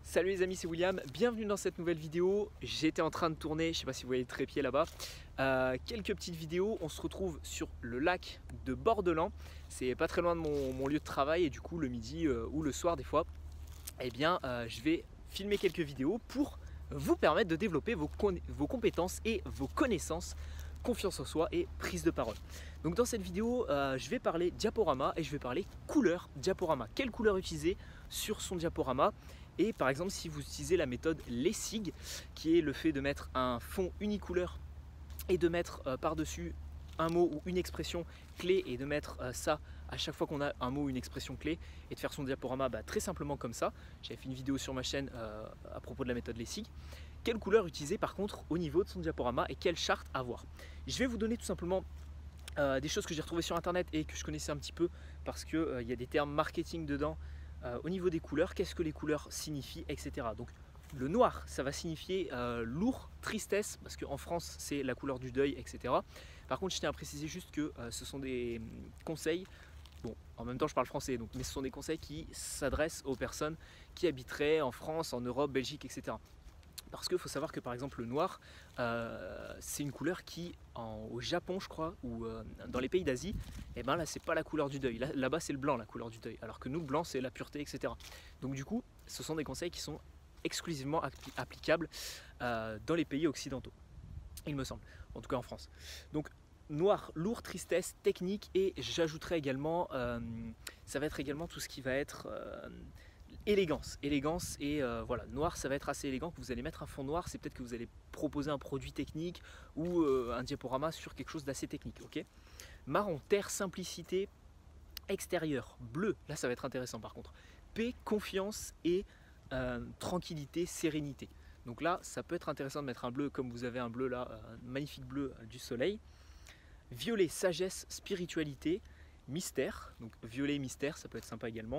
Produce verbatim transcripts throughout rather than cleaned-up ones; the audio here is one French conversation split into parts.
Salut les amis, c'est William, bienvenue dans cette nouvelle vidéo. J'étais en train de tourner, je sais pas si vous voyez le trépied là-bas, euh, quelques petites vidéos. On se retrouve sur le lac de Bordelan, c'est pas très loin de mon, mon lieu de travail et du coup le midi euh, ou le soir des fois, eh bien euh, je vais filmer quelques vidéos pour vous permettre de développer vos, vos compétences et vos connaissances, confiance en soi et prise de parole. Donc dans cette vidéo, euh, je vais parler diaporama et je vais parler couleur diaporama. Quelle couleur utiliser sur son diaporama? Et par exemple, si vous utilisez la méthode Lessig, qui est le fait de mettre un fond unicouleur et de mettre euh, par-dessus un mot ou une expression clé et de mettre euh, ça à chaque fois qu'on a un mot ou une expression clé et de faire son diaporama bah, très simplement comme ça. J'avais fait une vidéo sur ma chaîne euh, à propos de la méthode Lessig. Quelle couleur utiliser par contre au niveau de son diaporama et quelle charte avoir? Je vais vous donner tout simplement euh, des choses que j'ai retrouvées sur internet et que je connaissais un petit peu parce qu'il euh, y a des termes marketing dedans. Euh, au niveau des couleurs, qu'est-ce que les couleurs signifient, et cetera. Donc le noir, ça va signifier euh, lourd, tristesse, parce qu'en France c'est la couleur du deuil, et cetera. Par contre, je tiens à préciser juste que euh, ce sont des conseils, bon, en même temps je parle français, donc, mais ce sont des conseils qui s'adressent aux personnes qui habiteraient en France, en Europe, Belgique, et cetera. Parce qu'il faut savoir que par exemple le noir, euh, c'est une couleur qui, en, au Japon je crois, ou euh, dans les pays d'Asie, et eh ben là c'est pas la couleur du deuil. Là, là-bas c'est le blanc la couleur du deuil, alors que nous le blanc c'est la pureté, et cetera. Donc du coup, ce sont des conseils qui sont exclusivement appli- applicables euh, dans les pays occidentaux, il me semble, en tout cas en France. Donc noir, lourd, tristesse, technique, et j'ajouterai également, euh, ça va être également tout ce qui va être... Euh, élégance, élégance et euh, voilà, noir ça va être assez élégant, que vous allez mettre un fond noir, c'est peut-être que vous allez proposer un produit technique ou euh, un diaporama sur quelque chose d'assez technique, ok. Marron, terre, simplicité, extérieur, bleu, là ça va être intéressant par contre, paix, confiance et euh, tranquillité, sérénité. Donc là ça peut être intéressant de mettre un bleu comme vous avez un bleu là, un magnifique bleu euh, du soleil. Violet, sagesse, spiritualité, mystère, donc violet, mystère, ça peut être sympa également.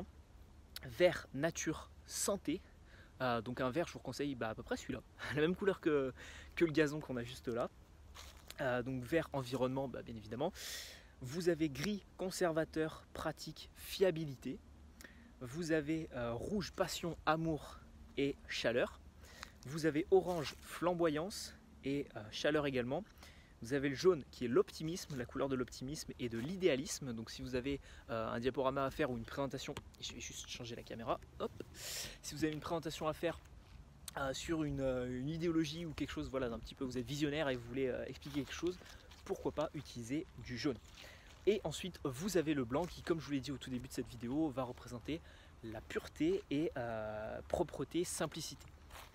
Vert, nature, santé. Euh, donc un vert, je vous conseille bah, à peu près celui-là, la même couleur que, que le gazon qu'on a juste là. Euh, donc vert, environnement, bah, bien évidemment. Vous avez gris, conservateur, pratique, fiabilité. Vous avez euh, rouge, passion, amour et chaleur. Vous avez orange, flamboyance et euh, chaleur également. Vous avez le jaune qui est l'optimisme, la couleur de l'optimisme et de l'idéalisme. Donc si vous avez euh, un diaporama à faire ou une présentation, je vais juste changer la caméra, hop. Si vous avez une présentation à faire euh, sur une, euh, une idéologie ou quelque chose, voilà, d'un petit peu, vous êtes visionnaire et vous voulez euh, expliquer quelque chose, pourquoi pas utiliser du jaune. Et ensuite vous avez le blanc qui, comme je vous l'ai dit au tout début de cette vidéo, va représenter la pureté et euh, propreté, simplicité.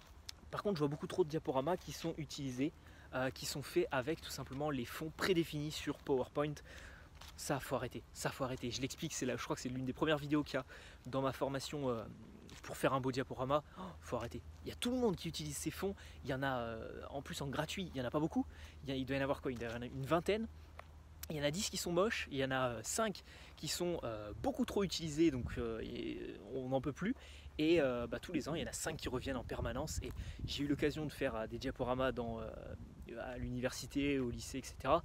Par contre je vois beaucoup trop de diaporamas qui sont utilisés Euh, qui sont faits avec tout simplement les fonds prédéfinis sur PowerPoint. Ça faut arrêter, ça faut arrêter. Je l'explique, c'est là, je crois que c'est l'une des premières vidéos qu'il y a dans ma formation euh, pour faire un beau diaporama. Oh, faut arrêter. Il y a tout le monde qui utilise ces fonds. Il y en a euh, en plus en gratuit, il y en a pas beaucoup. Il, y a, il doit y en avoir quoi? Il doit y en avoir une vingtaine. Il y en a dix qui sont moches, il y en a cinq qui sont euh, beaucoup trop utilisés, donc euh, on n'en peut plus. Et euh, bah, tous les ans, il y en a cinq qui reviennent en permanence. Et j'ai eu l'occasion de faire euh, des diaporamas dans, euh, à l'université, au lycée, et cetera.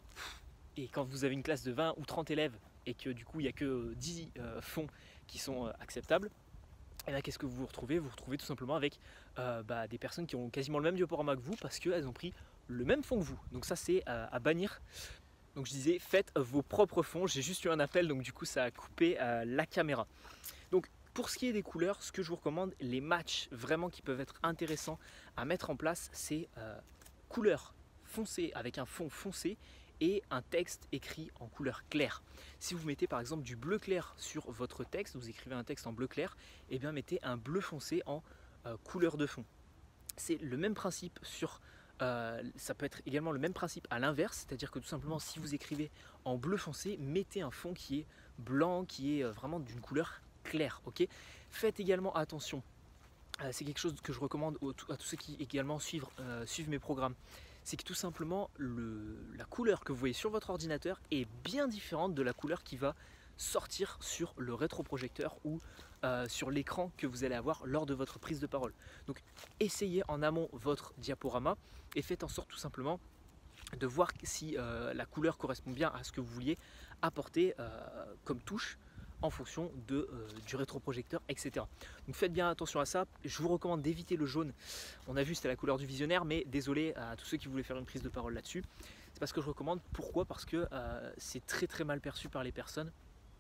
Et quand vous avez une classe de vingt ou trente élèves et que du coup, il n'y a que dix euh, fonds qui sont euh, acceptables, et là, qu'est-ce que vous vous retrouvez? Vous vous retrouvez tout simplement avec euh, bah, des personnes qui ont quasiment le même diaporama que vous parce qu'elles ont pris le même fond que vous. Donc ça, c'est euh, à bannir. Donc je disais, faites vos propres fonds. J'ai juste eu un appel, donc du coup ça a coupé euh, la caméra. Donc pour ce qui est des couleurs, ce que je vous recommande, les matchs vraiment qui peuvent être intéressants à mettre en place, c'est euh, couleur foncée avec un fond foncé et un texte écrit en couleur claire. Si vous mettez par exemple du bleu clair sur votre texte, vous écrivez un texte en bleu clair, et bien mettez un bleu foncé en euh, couleur de fond. C'est le même principe sur Euh, ça peut être également le même principe à l'inverse, c'est-à-dire que tout simplement si vous écrivez en bleu foncé, mettez un fond qui est blanc, qui est vraiment d'une couleur claire, ok. Faites également attention, euh, c'est quelque chose que je recommande à tous ceux qui également suivent, euh, suivent mes programmes, c'est que tout simplement le, la couleur que vous voyez sur votre ordinateur est bien différente de la couleur qui va sortir sur le rétroprojecteur ou euh, sur l'écran que vous allez avoir lors de votre prise de parole. Donc essayez en amont votre diaporama et faites en sorte tout simplement de voir si euh, la couleur correspond bien à ce que vous vouliez apporter euh, comme touche en fonction de, euh, du rétroprojecteur, et cetera. Donc faites bien attention à ça. Je vous recommande d'éviter le jaune. On a vu c'était la couleur du visionnaire, mais désolé à tous ceux qui voulaient faire une prise de parole là-dessus. C'est pas ce que je recommande. Pourquoi? Parce que euh, c'est très très mal perçu par les personnes.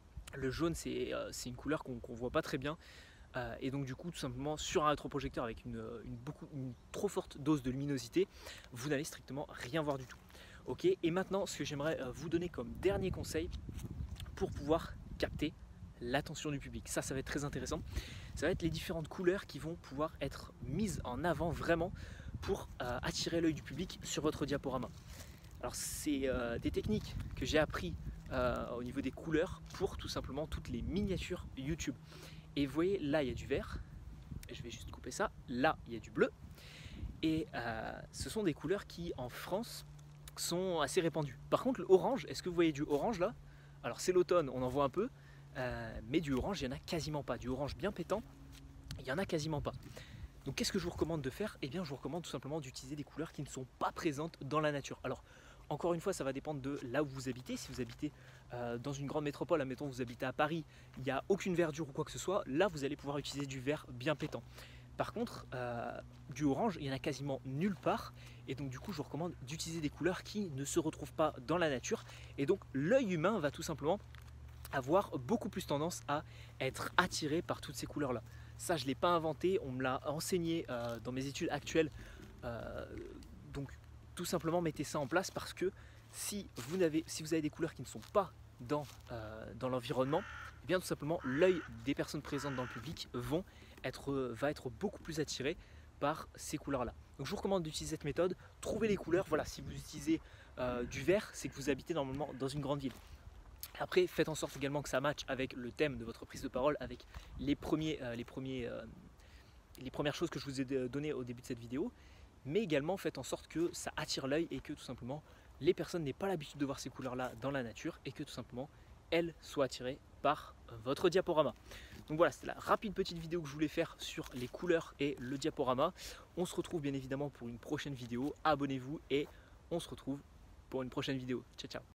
Le jaune c'est euh, une couleur qu'on qu'on voit pas très bien. Euh, et donc du coup tout simplement sur un rétroprojecteur avec une, une, beaucoup, une trop forte dose de luminosité, vous n'allez strictement rien voir du tout. Ok, et maintenant ce que j'aimerais vous donner comme dernier conseil pour pouvoir capter l'attention du public, ça ça va être très intéressant, ça va être les différentes couleurs qui vont pouvoir être mises en avant vraiment pour euh, attirer l'œil du public sur votre diaporama. Alors c'est euh, des techniques que j'ai appris euh, au niveau des couleurs pour tout simplement toutes les miniatures YouTube. Et vous voyez, là, il y a du vert. Je vais juste couper ça. Là, il y a du bleu. Et euh, ce sont des couleurs qui, en France, sont assez répandues. Par contre, l'orange, est-ce que vous voyez du orange là? Alors, c'est l'automne, on en voit un peu. Euh, mais du orange, il n'y en a quasiment pas. Du orange bien pétant, il n'y en a quasiment pas. Donc, qu'est-ce que je vous recommande de faire? Eh bien, je vous recommande tout simplement d'utiliser des couleurs qui ne sont pas présentes dans la nature. Alors, encore une fois, ça va dépendre de là où vous habitez. Si vous habitez euh, dans une grande métropole, admettons vous habitez à Paris, il n'y a aucune verdure ou quoi que ce soit, là vous allez pouvoir utiliser du vert bien pétant. Par contre, euh, du orange, il n'y en a quasiment nulle part. Et donc du coup, je vous recommande d'utiliser des couleurs qui ne se retrouvent pas dans la nature. Et donc l'œil humain va tout simplement avoir beaucoup plus tendance à être attiré par toutes ces couleurs-là. Ça, je ne l'ai pas inventé, on me l'a enseigné euh, dans mes études actuelles. Euh, donc tout simplement mettez ça en place parce que si vous avez, si vous avez des couleurs qui ne sont pas dans, euh, dans l'environnement, eh bien tout simplement l'œil des personnes présentes dans le public vont être, va être beaucoup plus attiré par ces couleurs là. Donc je vous recommande d'utiliser cette méthode, trouver les couleurs. Voilà, si vous utilisez euh, du vert, c'est que vous habitez normalement dans une grande ville. Après, faites en sorte également que ça matche avec le thème de votre prise de parole, avec les, premiers, euh, les, premiers, euh, les premières choses que je vous ai données au début de cette vidéo. Mais également faites en sorte que ça attire l'œil et que tout simplement les personnes n'aient pas l'habitude de voir ces couleurs là dans la nature et que tout simplement elles soient attirées par votre diaporama. Donc voilà, c'était la rapide petite vidéo que je voulais faire sur les couleurs et le diaporama. On se retrouve bien évidemment pour une prochaine vidéo, abonnez-vous et on se retrouve pour une prochaine vidéo. Ciao ciao.